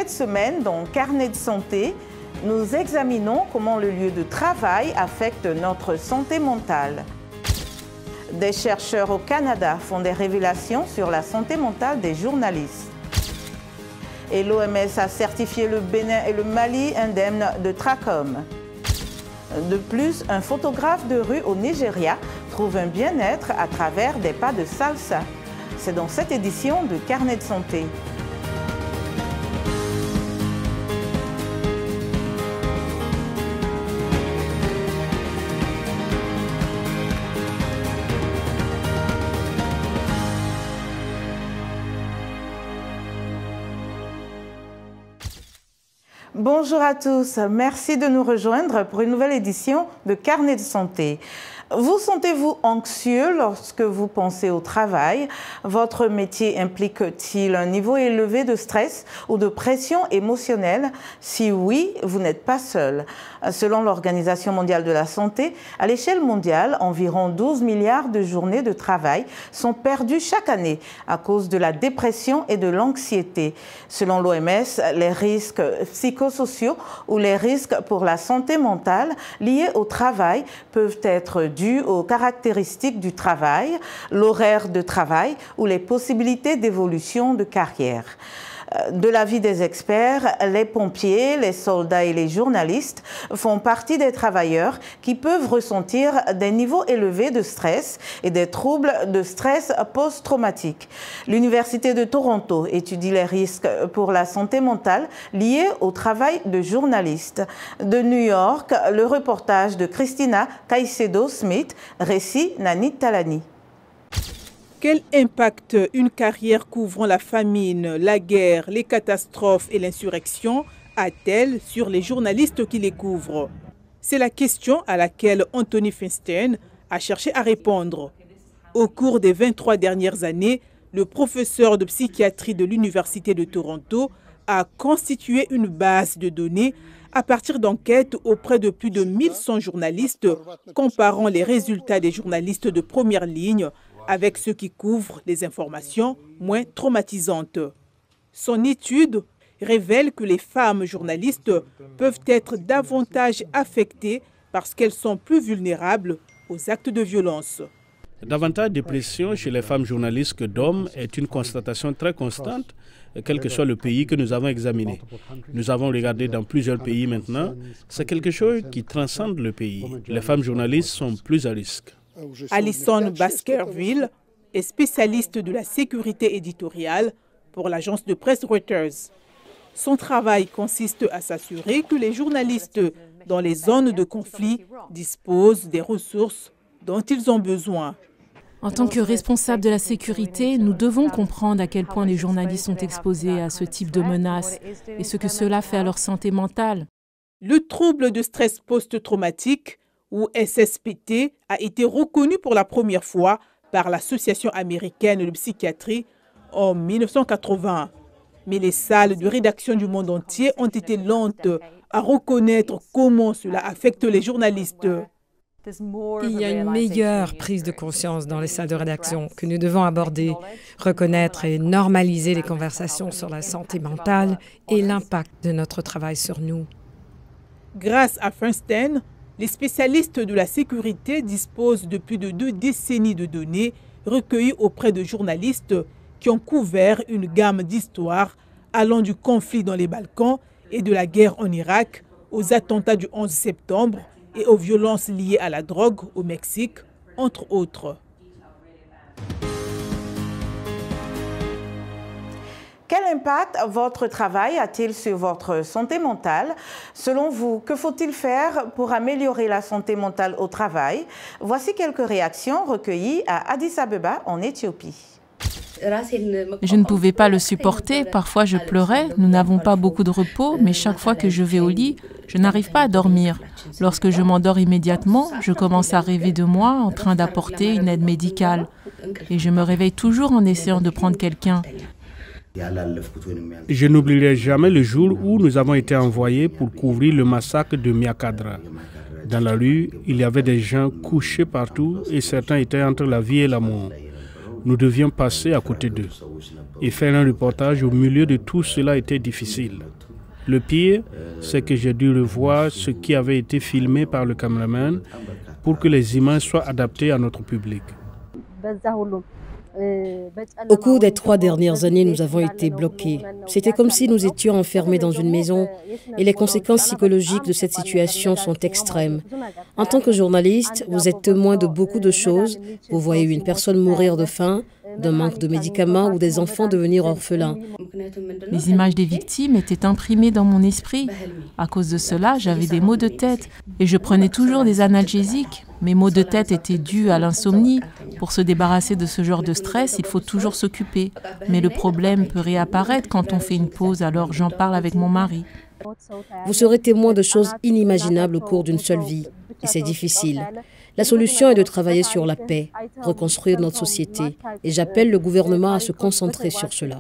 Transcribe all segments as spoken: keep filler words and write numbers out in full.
Cette semaine, dans Carnet de santé, nous examinons comment le lieu de travail affecte notre santé mentale. Des chercheurs au Canada font des révélations sur la santé mentale des journalistes. Et l'O M S a certifié le Bénin et le Mali indemnes de trachome. De plus, un photographe de rue au Nigeria trouve un bien-être à travers des pas de salsa. C'est dans cette édition de Carnet de santé. Bonjour à tous, merci de nous rejoindre pour une nouvelle édition de Carnet de santé. Vous sentez-vous anxieux lorsque vous pensez au travail? Votre métier implique-t-il un niveau élevé de stress ou de pression émotionnelle? Si oui, vous n'êtes pas seul. Selon l'Organisation mondiale de la santé, à l'échelle mondiale, environ douze milliards de journées de travail sont perdues chaque année à cause de la dépression et de l'anxiété. Selon l'O M S, les risques psychosociaux ou les risques pour la santé mentale liés au travail peuvent être dus aux caractéristiques du travail, l'horaire de travail ou les possibilités d'évolution de carrière. De l'avis des experts, les pompiers, les soldats et les journalistes font partie des travailleurs qui peuvent ressentir des niveaux élevés de stress et des troubles de stress post-traumatique. L'Université de Toronto étudie les risques pour la santé mentale liés au travail de journaliste. De New York, le reportage de Christina Caicedo-Smith, récit Nani Talani. Quel impact une carrière couvrant la famine, la guerre, les catastrophes et l'insurrection a-t-elle sur les journalistes qui les couvrent? C'est la question à laquelle Anthony Feinstein a cherché à répondre. Au cours des vingt-trois dernières années, le professeur de psychiatrie de l'Université de Toronto a constitué une base de données à partir d'enquêtes auprès de plus de mille cent journalistes, comparant les résultats des journalistes de première ligne avec ceux qui couvrent les informations moins traumatisantes. Son étude révèle que les femmes journalistes peuvent être davantage affectées parce qu'elles sont plus vulnérables aux actes de violence. Davantage de pression chez les femmes journalistes que d'hommes est une constatation très constante, quel que soit le pays que nous avons examiné. Nous avons regardé dans plusieurs pays maintenant. C'est quelque chose qui transcende le pays. Les femmes journalistes sont plus à risque. Alison Baskerville est spécialiste de la sécurité éditoriale pour l'agence de presse Reuters. Son travail consiste à s'assurer que les journalistes dans les zones de conflit disposent des ressources dont ils ont besoin. En tant que responsables de la sécurité, nous devons comprendre à quel point les journalistes sont exposés à ce type de menaces et ce que cela fait à leur santé mentale. Le trouble de stress post-traumatique, ou S S P T, a été reconnu pour la première fois par l'Association américaine de psychiatrie en mille neuf cent quatre-vingts. Mais les salles de rédaction du monde entier ont été lentes à reconnaître comment cela affecte les journalistes. Il y a une meilleure prise de conscience dans les salles de rédaction que nous devons aborder, reconnaître et normaliser les conversations sur la santé mentale et l'impact de notre travail sur nous. Grâce à Feinstein, les spécialistes de la sécurité disposent de plus de deux décennies de données recueillies auprès de journalistes qui ont couvert une gamme d'histoires allant du conflit dans les Balkans et de la guerre en Irak aux attentats du onze septembre et aux violences liées à la drogue au Mexique, entre autres. Quel impact votre travail a-t-il sur votre santé mentale? Selon vous, que faut-il faire pour améliorer la santé mentale au travail? Voici quelques réactions recueillies à Addis Abeba, en Éthiopie. Je ne pouvais pas le supporter, parfois je pleurais, nous n'avons pas beaucoup de repos, mais chaque fois que je vais au lit, je n'arrive pas à dormir. Lorsque je m'endors immédiatement, je commence à rêver de moi en train d'apporter une aide médicale. Et je me réveille toujours en essayant de prendre quelqu'un. Je n'oublierai jamais le jour où nous avons été envoyés pour couvrir le massacre de Miakadra. Dans la rue, il y avait des gens couchés partout et certains étaient entre la vie et la mort. Nous devions passer à côté d'eux. Et faire un reportage au milieu de tout cela était difficile. Le pire, c'est que j'ai dû revoir ce qui avait été filmé par le caméraman pour que les images soient adaptées à notre public. Au cours des trois dernières années, nous avons été bloqués. C'était comme si nous étions enfermés dans une maison et les conséquences psychologiques de cette situation sont extrêmes. En tant que journaliste, vous êtes témoin de beaucoup de choses. Vous voyez une personne mourir de faim, d'un manque de médicaments ou des enfants devenir orphelins. Les images des victimes étaient imprimées dans mon esprit. À cause de cela, j'avais des maux de tête et je prenais toujours des analgésiques. Mes maux de tête étaient dus à l'insomnie. Pour se débarrasser de ce genre de stress, il faut toujours s'occuper. Mais le problème peut réapparaître quand on fait une pause, alors j'en parle avec mon mari. Vous serez témoin de choses inimaginables au cours d'une seule vie. Et c'est difficile. La solution est de travailler sur la paix, reconstruire notre société. Et j'appelle le gouvernement à se concentrer sur cela.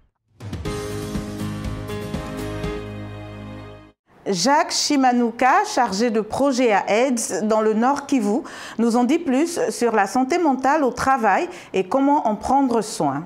Jacques Chimanouka, chargé de projet à AIDS dans le Nord Kivu, nous en dit plus sur la santé mentale au travail et comment en prendre soin.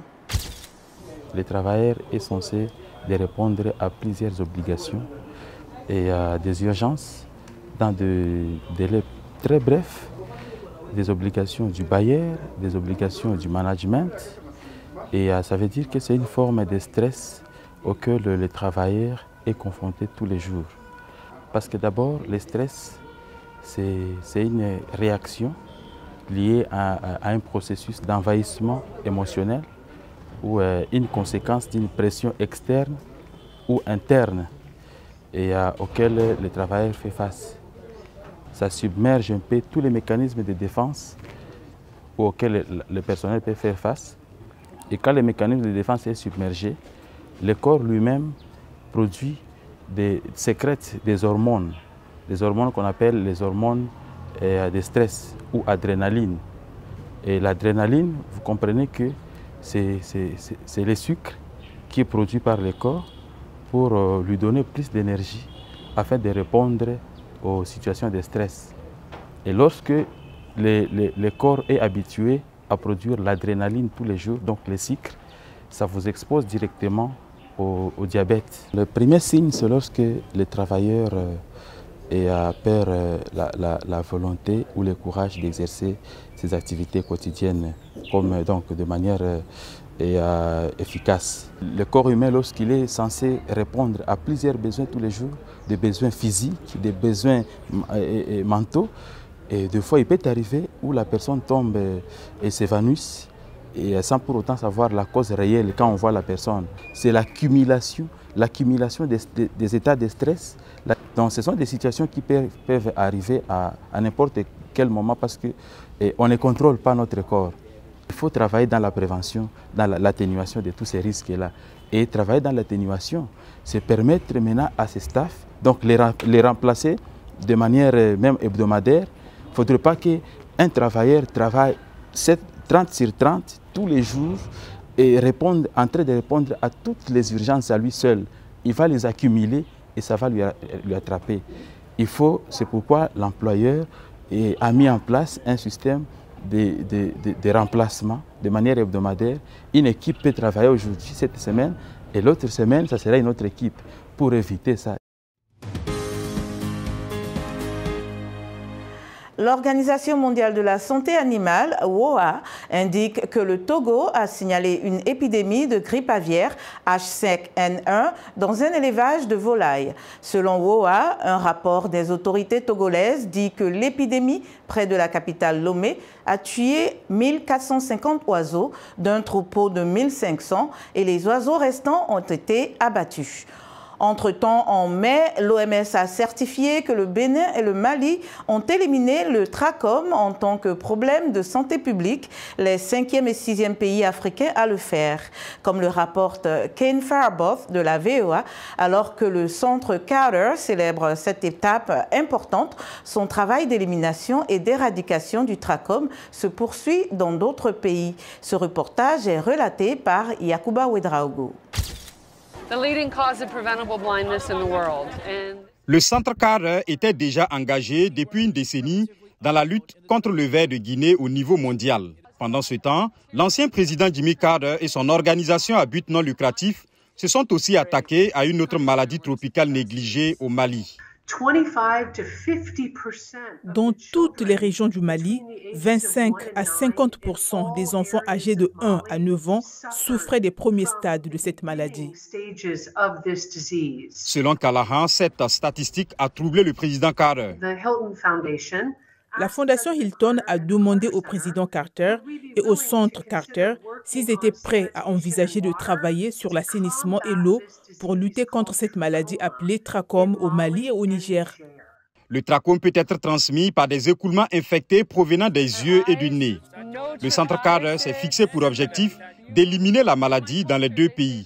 Le travailleur est censé de répondre à plusieurs obligations et à des urgences dans des délais très brefs, des obligations du bailleur, des obligations du management. Et ça veut dire que c'est une forme de stress auquel le travailleur est confronté tous les jours. Parce que d'abord, le stress, c'est une réaction liée à, à un processus d'envahissement émotionnel ou euh, une conséquence d'une pression externe ou interne et euh, auquel le travailleur fait face. Ça submerge un peu tous les mécanismes de défense auxquels le, le personnel peut faire face. Et quand le mécanisme de défense est submergé, le corps lui-même produit des sécrète des hormones, des hormones qu'on appelle les hormones euh, de stress ou adrénaline. Et l'adrénaline, vous comprenez que c'est le sucre qui est produit par le corps pour euh, lui donner plus d'énergie afin de répondre aux situations de stress. Et lorsque le, le, le corps est habitué à produire l'adrénaline tous les jours, donc le sucre, ça vous expose directement au, au diabète. Le premier signe, c'est lorsque le travailleur euh, et euh, perd euh, la, la, la volonté ou le courage d'exercer ses activités quotidiennes comme, euh, donc, de manière euh, et, euh, efficace. Le corps humain, lorsqu'il est censé répondre à plusieurs besoins tous les jours, des besoins physiques, des besoins et, et mentaux, et des fois il peut arriver où la personne tombe et s'évanouisse et sans pour autant savoir la cause réelle quand on voit la personne. C'est l'accumulation, l'accumulation des, des, des états de stress. Donc ce sont des situations qui peuvent, peuvent arriver à, à n'importe quel moment parce qu'on ne contrôle pas notre corps. Il faut travailler dans la prévention, dans l'atténuation de tous ces risques-là. Et travailler dans l'atténuation, c'est permettre maintenant à ces staffs, donc les, les remplacer de manière même hebdomadaire. Il ne faudrait pas qu'un travailleur travaille trente sur trente tous les jours et réponde, en train de répondre à toutes les urgences à lui seul. Il va les accumuler et ça va lui, lui attraper. Il faut, c'est pourquoi l'employeur a mis en place un système de, de, de, de remplacement de manière hebdomadaire. Une équipe peut travailler aujourd'hui, cette semaine, et l'autre semaine, ça sera une autre équipe pour éviter ça. L'Organisation mondiale de la santé animale, W O A, indique que le Togo a signalé une épidémie de grippe aviaire H cinq N un dans un élevage de volailles. Selon W O A, un rapport des autorités togolaises dit que l'épidémie près de la capitale Lomé a tué mille quatre cent cinquante oiseaux d'un troupeau de mille cinq cents et les oiseaux restants ont été abattus. Entre-temps, en mai, l'O M S a certifié que le Bénin et le Mali ont éliminé le trachome en tant que problème de santé publique, les cinquième et sixième pays africains à le faire, comme le rapporte Kane Faraboth de la V O A, alors que le centre Carter célèbre cette étape importante. Son travail d'élimination et d'éradication du trachome se poursuit dans d'autres pays. Ce reportage est relaté par Yacouba Ouedraogo. Le centre Carter était déjà engagé depuis une décennie dans la lutte contre le ver de Guinée au niveau mondial. Pendant ce temps, l'ancien président Jimmy Carter et son organisation à but non lucratif se sont aussi attaqués à une autre maladie tropicale négligée au Mali. Dans toutes les régions du Mali, vingt-cinq à cinquante pour cent des enfants âgés de un à neuf ans souffraient des premiers stades de cette maladie. Selon Callahan, cette statistique a troublé le président Carter. La Fondation Hilton a demandé au président Carter et au centre Carter s'ils étaient prêts à envisager de travailler sur l'assainissement et l'eau pour lutter contre cette maladie appelée trachome au Mali et au Niger. Le trachome peut être transmis par des écoulements infectés provenant des yeux et du nez. Le centre Carter s'est fixé pour objectif d'éliminer la maladie dans les deux pays.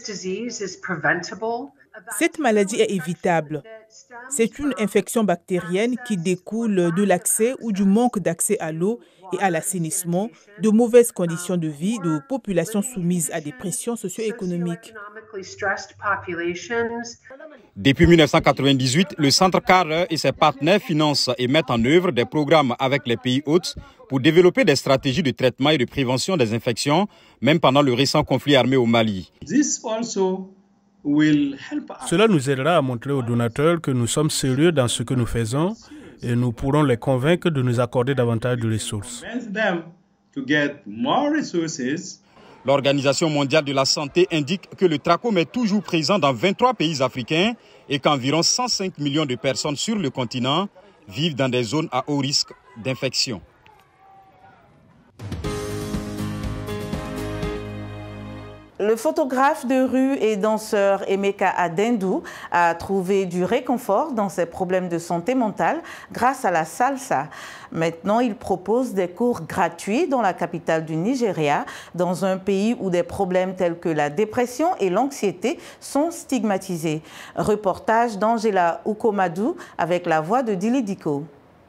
Cette maladie est évitable. C'est une infection bactérienne qui découle de l'accès ou du manque d'accès à l'eau et à l'assainissement, de mauvaises conditions de vie de populations soumises à des pressions socio-économiques. Depuis mille neuf cent quatre-vingt-dix-huit, le Centre Carter et ses partenaires financent et mettent en œuvre des programmes avec les pays hôtes pour développer des stratégies de traitement et de prévention des infections, même pendant le récent conflit armé au Mali. Cela nous aidera à montrer aux donateurs que nous sommes sérieux dans ce que nous faisons et nous pourrons les convaincre de nous accorder davantage de ressources. L'Organisation mondiale de la santé indique que le trachome est toujours présent dans vingt-trois pays africains et qu'environ cent cinq millions de personnes sur le continent vivent dans des zones à haut risque d'infection. Le photographe de rue et danseur Emeka Adindou a trouvé du réconfort dans ses problèmes de santé mentale grâce à la salsa. Maintenant, il propose des cours gratuits dans la capitale du Nigeria, dans un pays où des problèmes tels que la dépression et l'anxiété sont stigmatisés. Reportage d'Angela Ukomadou avec la voix de Dili Diko.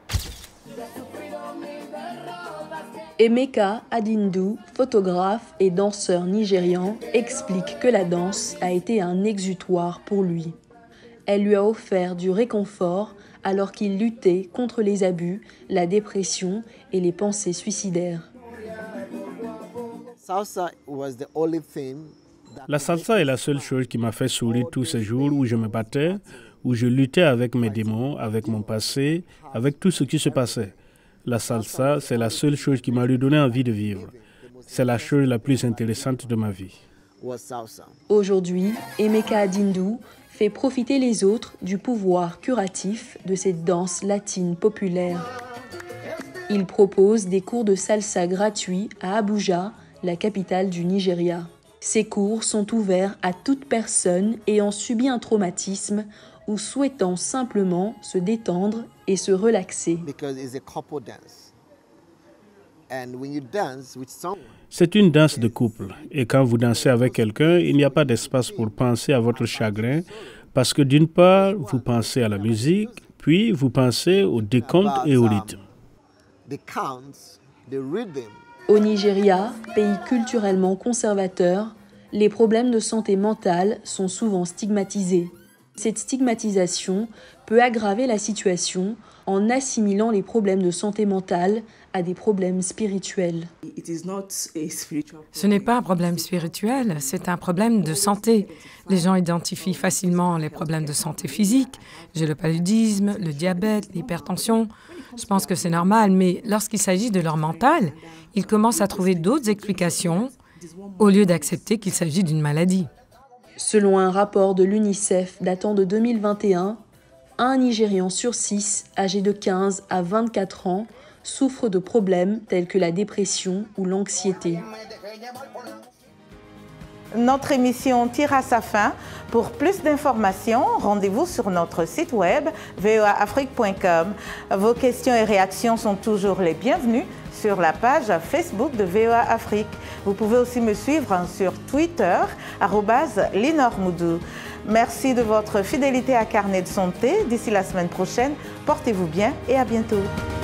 Emeka Adindou, photographe et danseur nigérian, explique que la danse a été un exutoire pour lui. Elle lui a offert du réconfort alors qu'il luttait contre les abus, la dépression et les pensées suicidaires. La salsa est la seule chose qui m'a fait sourire tous ces jours où je me battais, où je luttais avec mes démons, avec mon passé, avec tout ce qui se passait. La salsa, c'est la seule chose qui m'a redonné envie de vivre. C'est la chose la plus intéressante de ma vie. Aujourd'hui, Emeka Adindou fait profiter les autres du pouvoir curatif de cette danse latine populaire. Il propose des cours de salsa gratuits à Abuja, la capitale du Nigeria. Ces cours sont ouverts à toute personne ayant subi un traumatisme ou souhaitant simplement se détendre et se relaxer. C'est une danse de couple et quand vous dansez avec quelqu'un, il n'y a pas d'espace pour penser à votre chagrin parce que d'une part, vous pensez à la musique, puis vous pensez au décompte et au rythme. Au Nigeria, pays culturellement conservateur, les problèmes de santé mentale sont souvent stigmatisés. Cette stigmatisation peut aggraver la situation en assimilant les problèmes de santé mentale à des problèmes spirituels. Ce n'est pas un problème spirituel, c'est un problème de santé. Les gens identifient facilement les problèmes de santé physique. J'ai le paludisme, le diabète, l'hypertension. Je pense que c'est normal, mais lorsqu'il s'agit de leur mental, ils commencent à trouver d'autres explications au lieu d'accepter qu'il s'agit d'une maladie. Selon un rapport de l'UNICEF datant de deux mille vingt et un, un Nigérian sur six, âgé de quinze à vingt-quatre ans, souffre de problèmes tels que la dépression ou l'anxiété. Notre émission tire à sa fin. Pour plus d'informations, rendez-vous sur notre site web v o a afrique point com. Vos questions et réactions sont toujours les bienvenues sur la page Facebook de V O A Afrique. Vous pouvez aussi me suivre sur Twitter, arobase Linormoudou. Merci de votre fidélité à Carnet de santé. D'ici la semaine prochaine, portez-vous bien et à bientôt.